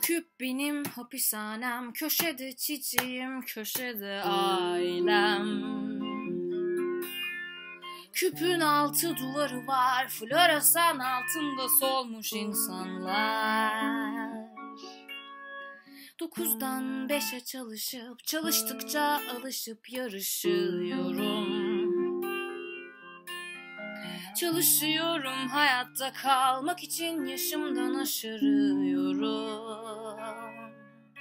küp benim hapishanem, köşede çiçeğim, köşede ailem. Küpün altı duvarı var, floresan altında solmuş insanlar. 9'dan 5'e çalışıp, çalıştıkça alışıp yarışıyorum. Çalışıyorum hayatta kalmak için, yaşımdan aşırıyorum.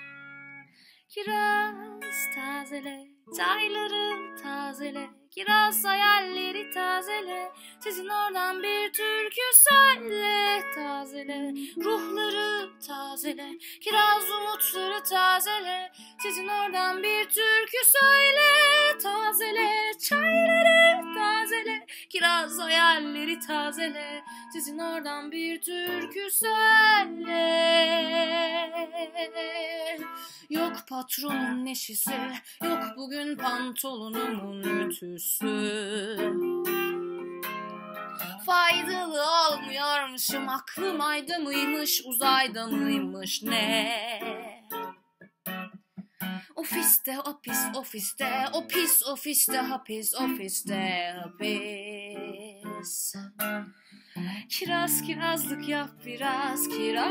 Kiraz tazele, çayları tazele, kiraz hayalleri tazele, sizin oradan bir türkü söyle tazele, ruhları tazele, kiraz umutları tazele, sizin oradan bir türkü söyle tazele, çayları tazele, kiraz hayalleri tazele, sizin oradan bir türkü söyle. Yok patronun neşesi, yok bugün pantolonumun ütüsü. Faydalı olmuyormuşum, aklım ayda mıymış, uzayda mıymış ne? Ofiste hapis, ofiste o pis, ofiste hapis, ofiste hapis. Kiraz kirazlık yap biraz,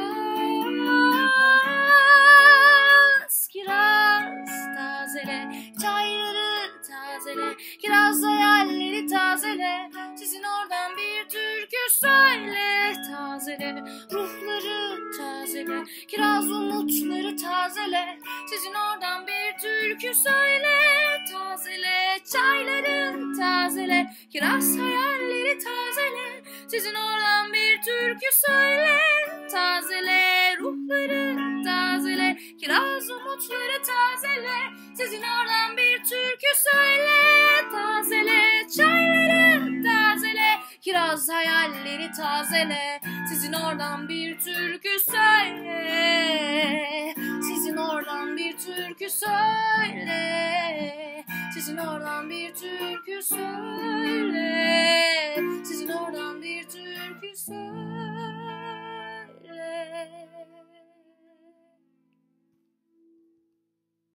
kiraz, kiraz tazele, çayları tazele, kiraz hayalleri tazele, sizin oradan bir türkü söyle tazele, ruhları tazele, kiraz umutları tazele, sizin oradan bir türkü söyle tazele, çayları tazele, kiraz hayalleri tazele, sizin oradan bir türkü söyle tazele, ruhları tazele, kiraz umutları tazele, sizin oradan bir türkü söyle tazele, çayları tazele, kiraz hayalleri tazele, sizin oradan bir türkü söyle, sizin oradan bir türkü söyle, sizin oradan bir türkü söyle, sizin oradan bir türkü söyle.